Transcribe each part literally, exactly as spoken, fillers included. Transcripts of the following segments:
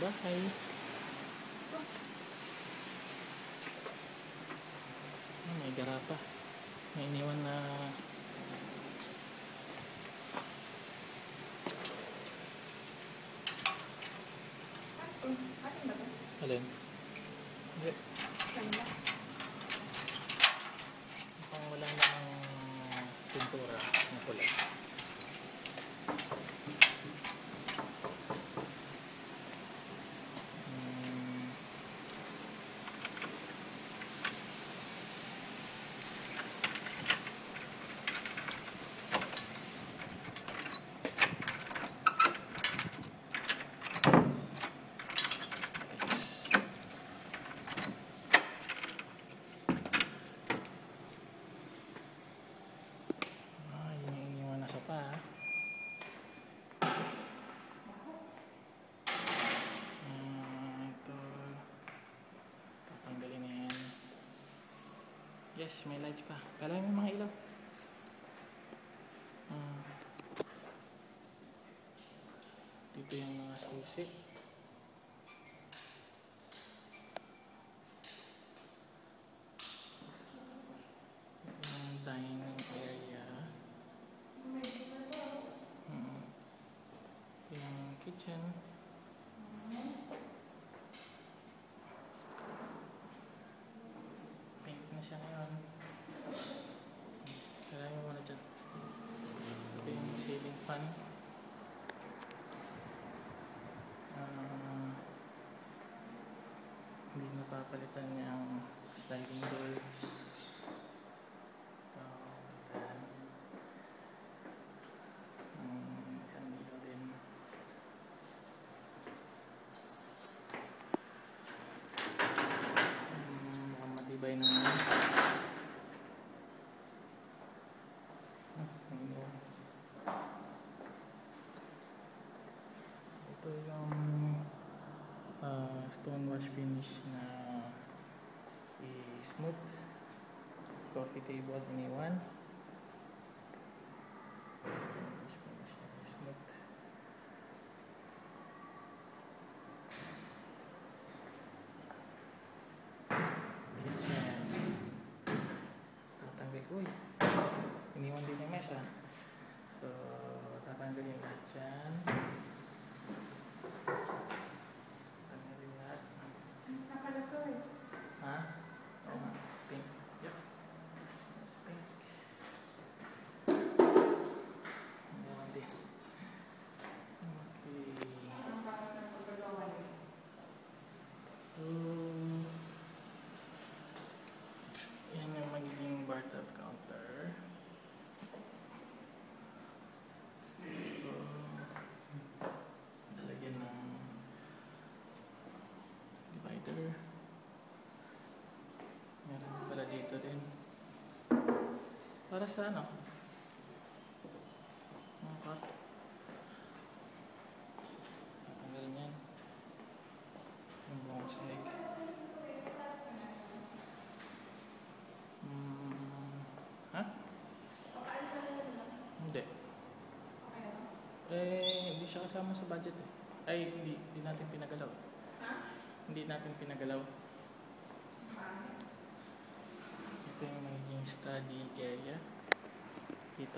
bahay. Oh, may garapa. May iniwan na alin? Hindi. Mukhang wala namang pintura na pula. Hmm. Pa. Uh, ito tatanggalin na yan. Yes, may lights pa. Kala may mga ilaw. Uh, dito yung mga susi. Ito yung dining area. Kitchen. Pink na siya ngayon. Kailangan mo muna dyan. Ito yung ceiling fan. Uh, hindi napapalitan yung sliding door. Matibay naman. Ito yung uh, stone wash finish na i-smooth. Coffee table iniwan. Stone wash finish na i-smooth. Uy, iniwan din yung mesa. So, tatanggalin lahat dyan. Tatanggalin lahat. Nakalato eh. Ha? Oo nga. Pink. Yep. That's pink. Iniwan din. Okay. Um, yan yung magiging bathtub counter. So, lalagyan ng divider. Meron pala dito din. Para sa ano? Mga cut. Tatanggalin yan. Yung buong sinig. Hmm. Ha? Hindi. Eh, hindi siya kasama sa budget eh. Ay, hindi, hindi natin pinagalaw. Ha? Hindi natin pinagalaw. Ito yung magiging study area. Dito.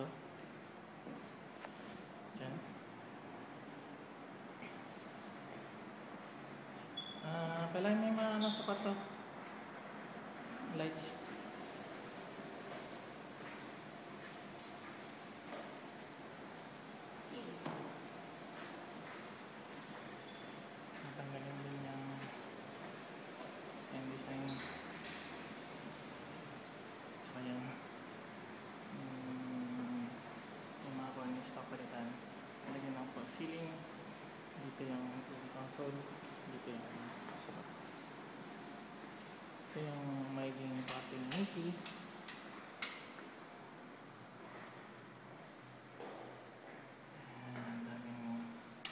Diyan. Ah, uh, pala may mga ano sa kwarto. Lights. Natanggalin din yung same design. Tsaka yung um, yung mga cornice papalitan. Nalagyan ng fall ceiling. Dito yung T V console. Dito yung sofa. Ito yung magiging party ni Mickey. Ang daming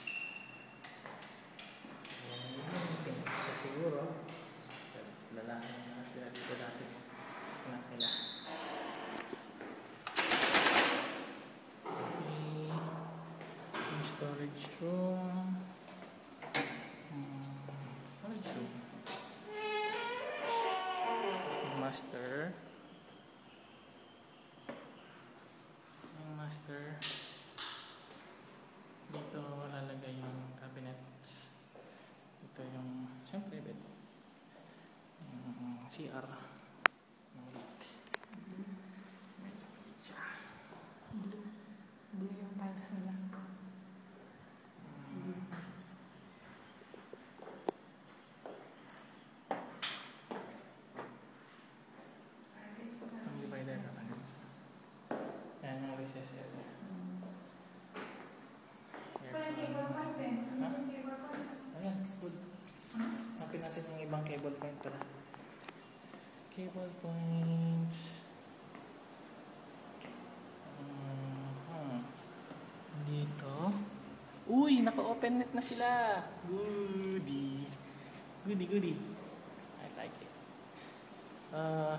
pink siya siguro. Lalaki na sila dito dati. Anak nila. Okay. Yung storage room. Hmm. master. Yung master. Dito lalagay yung cabinets. Ito yung, siyempre, bed. Yung C R. Maliit. Medyo maliit siya. Blue. Blue yung tiles nila. Ang divider na lang siya. Yan yung recess area. Parang cable point eh. Ha? Ano yung cable point? Ayan, good. Nakin natin yung ibang cable point pala. Cable points. Um, hmm. Dito. Uy, naka-open net na sila. Goody. Goody, goody. I like it. Uh,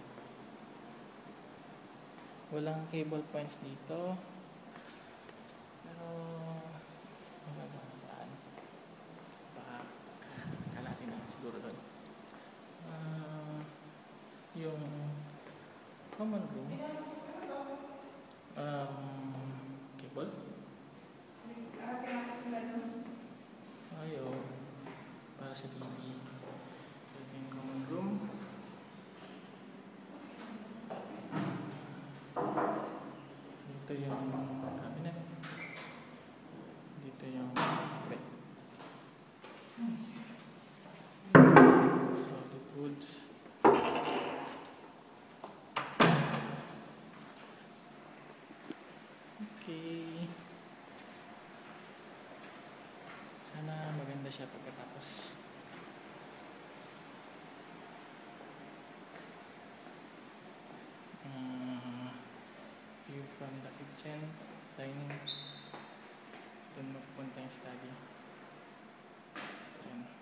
walang cable points dito. Pero, ano ba? Saan? Baka kalahati na siguro doon. Uh, yung common room. Um, cable? Ah, pinasok nila doon. Ayo. Para sa T V. Ito yung common room. Dito yung cabinet. Dito yung bed. Solid woods. Okay. Sana maganda siya pagkatapos. Uh, view from the kitchen, dining. Doon magpupunta yung study. Diyan.